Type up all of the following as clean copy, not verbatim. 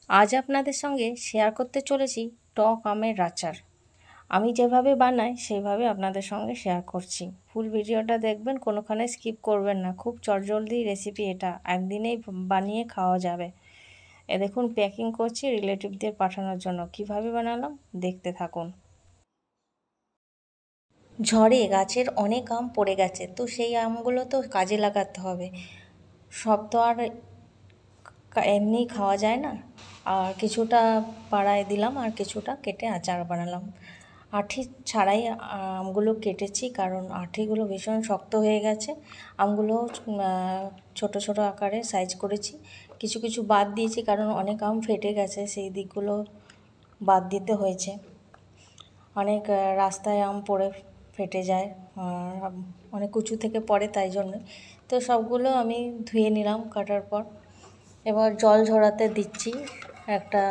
আজ আপনাদের সঙ্গে শেয়ার করতে চলেছি টক আমের আচার। আমি যেভাবে বানাই সেভাবে আপনাদের সঙ্গে শেয়ার করছি। ফুল ভিডিওটা দেখবেন, কোনোখানে স্কিপ করবেন না। খুব চটজলদি রেসিপি, এটা একদিনেই বানিয়ে খাওয়া যাবে। এ দেখুন, প্যাকিং করছি রিলেটিভদের পাঠানোর জন্য। কিভাবে বানালাম দেখতে থাকুন। ঝড়ে গাছের অনেক আম পড়ে গেছে, তো সেই আমগুলো তো কাজে লাগাতে হবে। সব তো আর এমনি খাওয়া যায় না। আর কিছুটা পাড়ায় দিলাম আর কিছুটা কেটে আচার বানালাম। আঁটি ছাড়াই আমগুলো কেটেছি, কারণ আঁটিগুলো ভীষণ শক্ত হয়ে গেছে। আমগুলো ছোট ছোট আকারে সাইজ করেছি। কিছু কিছু বাদ দিয়েছি, কারণ অনেক আম ফেটে গেছে, সেই দিকগুলো বাদ দিতে হয়েছে। অনেক রাস্তায় আম পড়ে ফেটে যায়, অনেক উঁচু থেকে পড়ে, তাই জন্য। তো সবগুলো আমি ধুয়ে নিলাম কাটার পর। এবার জল ঝরাতে দিচ্ছি। একটা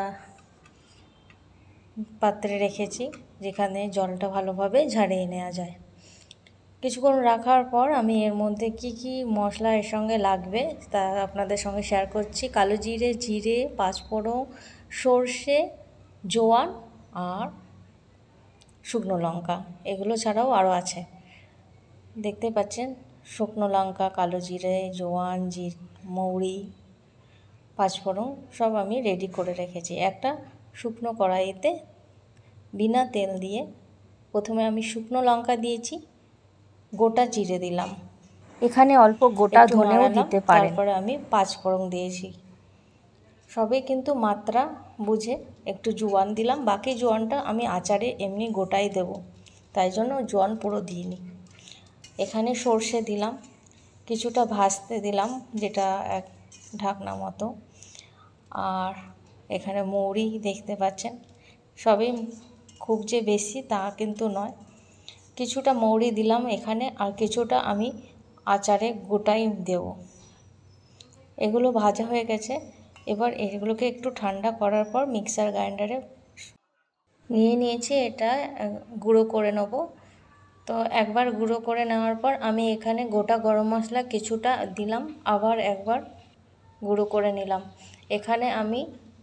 পাত্রে রেখেছি, যেখানে জলটা ভালোভাবে ঝারিয়ে নেওয়া যায়। কিছুক্ষণ রাখার পর আমি এর মধ্যে কি কি মশলা এর সঙ্গে লাগবে তা আপনাদের সঙ্গে শেয়ার করছি। কালো জিরে, জিরে, পাঁচফোড়ন, সর্ষে, জোয়ান আর শুকনো লঙ্কা। এগুলো ছাড়াও আরও আছে, দেখতে পাচ্ছেন। শুকনো লঙ্কা, কালো জিরে, জোয়ান, মৌরি, পাঁচফোড়ন সব আমি রেডি করে রেখেছি। একটা শুকনো কড়াইতে বিনা তেল দিয়ে প্রথমে আমি শুকনো লঙ্কা দিয়েছি, গোটা জিরে দিলাম, এখানে অল্প গোটা ধনেও দিতে পারেন। তারপরে আমি পাঁচফোড়ন দিয়েছি। সবই কিন্তু মাত্রা বুঝে। একটু জোয়ান দিলাম, বাকি জোয়ানটা আমি আচারে এমনি গোটাই দেব, তাই জন্য জোয়ান পুরো দিইনি। এখানে সর্ষে দিলাম, কিছুটা ভাজতে দিলাম, যেটা এক ঢাকনা মতো। আর এখানে মৌরি দেখতে পাচ্ছেন। সবই খুব যে বেশি তা কিন্তু নয়, কিছুটা মৌরি দিলাম এখানে, আর কিছুটা আমি আচারে গোটাই দেব। এগুলো ভাজা হয়ে গেছে। এবার এগুলোকে একটু ঠান্ডা করার পর মিক্সার গ্রাইন্ডারে নিয়েছি। এটা গুঁড়ো করে নেব। তো একবার গুঁড়ো করে নেওয়ার পর আমি এখানে গোটা গরম মশলা কিছুটা দিলাম, আবার একবার গুঁড়ো করে নিলাম। এখানে আমি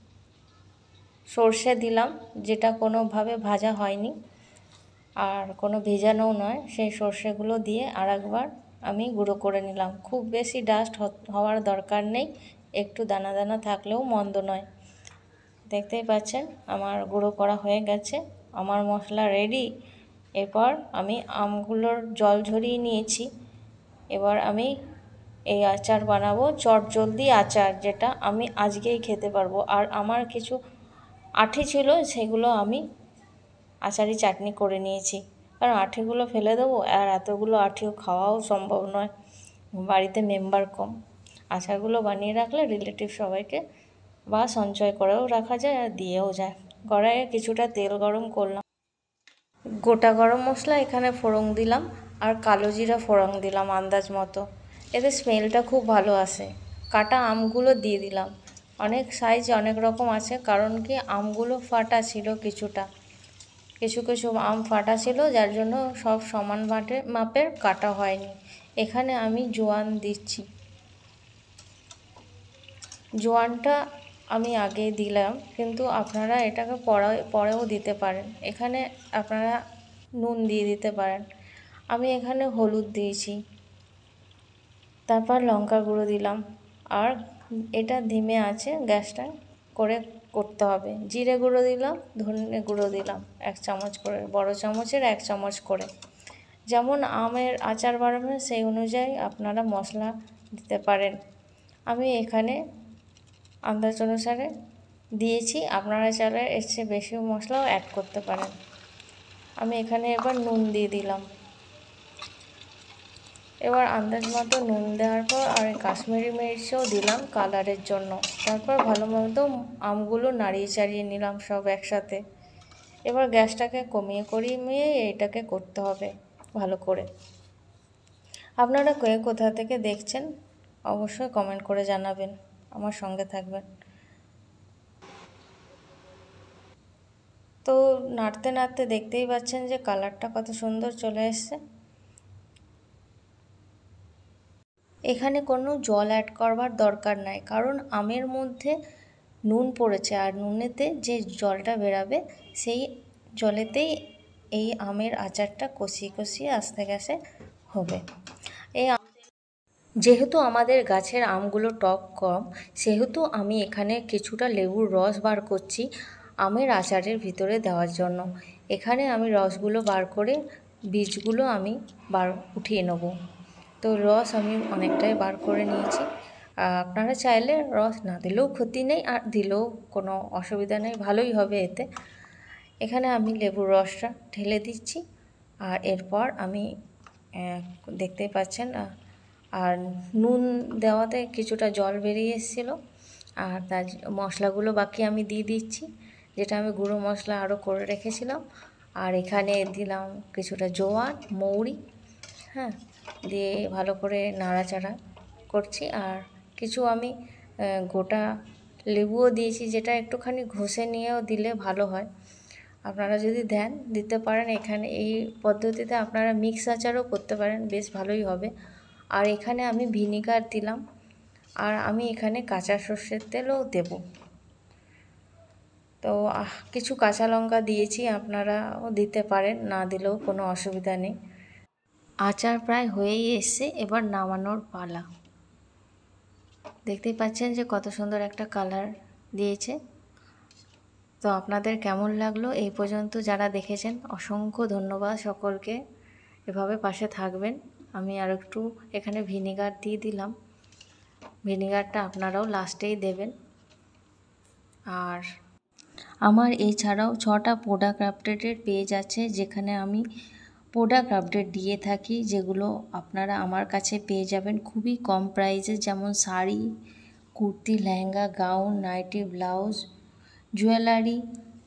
সর্ষে দিলাম, যেটা কোনোভাবে ভাজা হয়নি আর কোনো ভেজানোও নয়। সেই সর্ষেগুলো দিয়ে আর একবার আমি গুঁড়ো করে নিলাম। খুব বেশি ডাস্ট হওয়ার দরকার নেই, একটু দানা দানা থাকলেও মন্দ নয়। দেখতেই পাচ্ছেন আমার গুঁড়ো করা হয়ে গেছে, আমার মশলা রেডি। এরপর আমি আমগুলোর জল ঝরিয়ে নিয়েছি। এবার আমি এই আচার বানাবো, চটজলদি আচার, যেটা আমি আজকেই খেতে পারবো। আর আমার কিছু আঁটি ছিল, সেগুলো আমি আচারি চাটনি করে নিয়েছি, কারণ আঁটিগুলো ফেলে দেবো, আর এতগুলো আঁটিও খাওয়াও সম্ভব নয়, বাড়িতে মেম্বার কম। আচারগুলো বানিয়ে রাখলে রিলেটিভ সবাইকে বা সঞ্চয় করেও রাখা যায় আর দিয়েও যায়। কড়াইয়ে কিছুটা তেল গরম করলাম, গোটা গরম মশলা এখানে ফোড়ন দিলাম, আর কালো জিরা ফোড়ন দিলাম আন্দাজ মতো। এতে স্মেলটা খুব ভালো আসে। কাটা আমগুলো দিয়ে দিলাম। অনেক সাইজ অনেক রকম আছে, কারণ কি আমগুলো ফাটা ছিল, কিছু কিছু আম ফাটা ছিল, যার জন্য সব সমান মাপের কাটা হয়নি। এখানে আমি জোয়ান দিচ্ছি। জোয়ানটা আমি আগে দিলাম, কিন্তু আপনারা এটাকে পরেও দিতে পারেন। এখানে আপনারা নুন দিয়ে দিতে পারেন। আমি এখানে হলুদ দিয়েছি, তারপর লঙ্কা গুঁড়ো দিলাম। আর এটা ধিমে আছে গ্যাসটা করে করতে হবে। জিরে গুঁড়ো দিলাম, ধনে গুঁড়ো দিলাম 1 চামচ করে, বড় চামচের 1 চামচ করে। যেমন আমের আচার বানাবেন সেই অনুযায়ী আপনারা মশলা দিতে পারেন। আমি এখানে আন্দাজ অনুসারে দিয়েছি, আপনারা চাইলে এর চেয়ে বেশি মশলাও অ্যাড করতে পারেন। আমি এখানে এবার নুন দিয়ে দিলাম। এবার আন্দাজ মতো নুন দেওয়ার পর আর কাশ্মীরি মির্চও দিলাম কালারের জন্য। তারপর ভালো মতো আমগুলো নাড়িয়ে চাড়িয়ে নিলাম সব একসাথে। এবার গ্যাসটাকে কমিয়ে এটাকে করতে হবে ভালো করে। আপনারা কোথা থেকে দেখছেন অবশ্যই কমেন্ট করে জানাবেন, আমার সঙ্গে থাকবেন। তো নাড়তে নাড়তে দেখতেই পাচ্ছেন যে কালারটা কত সুন্দর চলে এসছে। এখানে কোনো জল অ্যাড করবার দরকার নাই, কারণ আমের মধ্যে নুন পড়েছে, আর নুনেতে যে জলটা বেরাবে সেই জলেতেই এই আমের আচারটা কষিয়ে কষিয়ে আস্তে আস্তে হবে। এই যেহেতু আমাদের গাছের আমগুলো টক কম, সেহেতু আমি এখানে কিছুটা লেবুর রস বার করছি আমের আচারের ভিতরে দেওয়ার জন্য। এখানে আমি রসগুলো বার করে বীজগুলো আমি উঠিয়ে নেব। তো রস আমি অনেকটাই বার করে নিয়েছি। আপনারা চাইলে রস না দিলেও ক্ষতি নেই, আর দিলেও কোনো অসুবিধা নেই, ভালোই হবে এতে। এখানে আমি লেবুর রসটা ঢেলে দিচ্ছি, আর এরপর আমি দেখতেই পাচ্ছেন আর নুন দেওয়াতে কিছুটা জল বেরিয়ে এসেছিলো। আর তার মশলাগুলো বাকি আমি দিয়ে দিচ্ছি, যেটা আমি গুঁড়ো মশলা আরও করে রেখেছিলাম। আর এখানে দিলাম কিছুটা জোয়ান, মৌরি, হ্যাঁ, দিয়ে ভালো করে নাড়াচাড়া করছি। আর কিছু আমি গোটা লেবুও দিয়েছি, যেটা একটুখানি ঘষে নিয়েও দিলে ভালো হয়। আপনারা যদি দেন দিতে পারেন। এখানে এই পদ্ধতিতে আপনারা মিক্স আচারও করতে পারেন, বেশ ভালোই হবে। আর এখানে আমি ভিনিগার দিলাম, আর আমি এখানে কাঁচা সর্ষের তেলও দেব। তো কিছু কাঁচা লঙ্কা দিয়েছি, আপনারাও দিতে পারেন, না দিলেও কোনো অসুবিধা নেই। আচার প্রায় হয়েই এসছে, এবার নামানোর পালা। দেখতেই পাচ্ছেন যে কত সুন্দর একটা কালার দিয়েছে। তো আপনাদের কেমন লাগলো এই পর্যন্ত যারা দেখেছেন, অসংখ্য ধন্যবাদ সকলকে। এভাবে পাশে থাকবেন। আমি আর একটু এখানে ভিনিগার দিয়ে দিলাম, ভিনিগারটা আপনারাও লাস্টেই দেবেন। আর আমার এছাড়াও 6টা প্রোডাক্ট আপডেটের পেজ আছে, যেখানে আমি প্রোডাক্ট আপডেট দিয়ে থাকি, যেগুলো আপনারা আমার কাছে পেয়ে যাবেন খুবই কম প্রাইসে। যেমন sari, kurti, lehenga, gown, nightie, blouse, jewellery,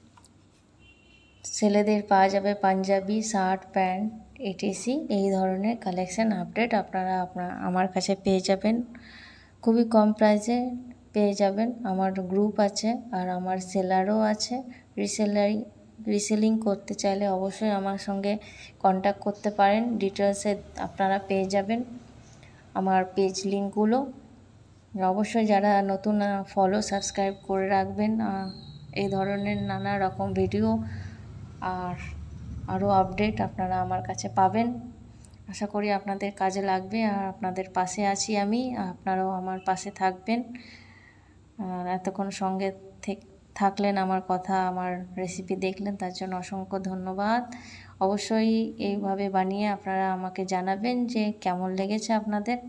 ছেলেদের পাওয়া যাবে পাঞ্জাবি, শার্ট, প্যান্ট, এটিসি। এই ধরনের কালেকশান আপডেট আপনারা আমার কাছে পেয়ে যাবেন খুবই কম প্রাইসে পেয়ে যাবেন। আমার গ্রুপ আছে, আর আমার সেলারও আছে। রিসেলিং করতে চাইলে অবশ্যই আমার সঙ্গে কন্ট্যাক্ট করতে পারেন। ডিটেলসে আপনারা পেয়ে যাবেন আমার পেজ লিঙ্কগুলো। অবশ্যই যারা নতুন ফলো সাবস্ক্রাইব করে রাখবেন। এই ধরনের নানা রকম ভিডিও আর আরও আপডেট আপনারা আমার কাছে পাবেন। আশা করি আপনাদের কাজে লাগবে, আর আপনাদের পাশে আছি আমি, আপনারাও আমার পাশে থাকবেন। আর এতক্ষণ সঙ্গে থাকলেন, আমার কথা, আমার রেসিপি দেখলেন, তার জন্য অসংখ্য ধন্যবাদ। অবশ্যই এইভাবে বানিয়ে আপনারা আমাকে জানাবেন যে কেমন লেগেছে আপনাদের।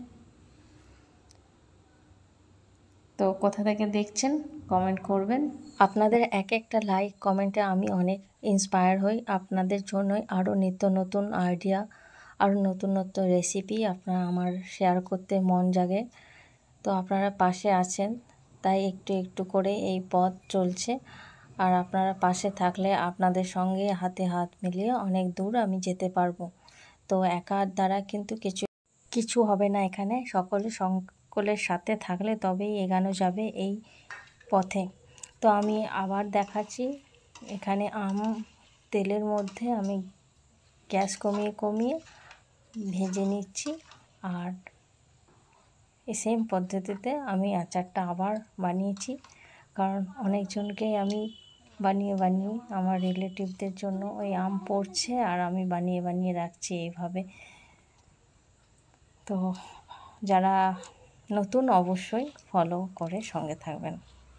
তো কোথা থেকে দেখছেন কমেন্ট করবেন। আপনাদের এক একটা লাইক কমেন্টে আমি অনেক ইন্সপায়ার হই। আপনাদের জন্যই আরও নিত্য নতুন আইডিয়া, আরও নতুন নতুন রেসিপি আপনারা আমার শেয়ার করতে মন জাগে। তো আপনারা পাশে আছেন, তাই একটু একটু করে এই পথ চলছে। আর আপনারা পাশে থাকলে আপনাদের সঙ্গে হাতে হাত মিলিয়ে অনেক দূর আমি যেতে পারবো। তো একার দ্বারা কিন্তু কিছু হবে না। এখানে সকলের সাথে থাকলে তবেই এগানো যাবে এই পথে। তো আমি আবার দেখাচ্ছি, এখানে তেলের মধ্যে আমি গ্যাস কমিয়ে কমিয়ে ভেজে নিচ্ছি। আর এই সেম পদ্ধতিতে আমি আচারটা আবার বানিয়েছি, কারণ অনেকজনকেই আমি বানিয়ে বানিয়ে আমার রিলেটিভদের জন্য ওই আম পড়ছে, আর আমি বানিয়ে বানিয়ে রাখছি এইভাবে। তো যারা নতুন অবশ্যই ফলো করে সঙ্গে থাকবেন।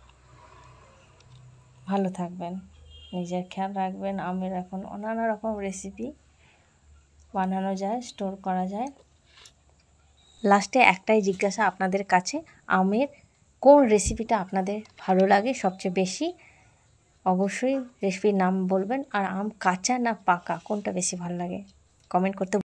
ভালো থাকবেন, নিজের খেয়াল রাখবেন। আমের এখন নানা রকম রেসিপি বানানো যায়, স্টোর করা যায়। লাস্টে একটাই জিজ্ঞাসা আপনাদের কাছে, আমের কোন রেসিপিটা আপনাদের ভালো লাগে সবচেয়ে বেশি? অবশ্যই রেসিপির নাম বলবেন। আর আম কাঁচা না পাকা কোনটা বেশি ভালো লাগে কমেন্ট করতে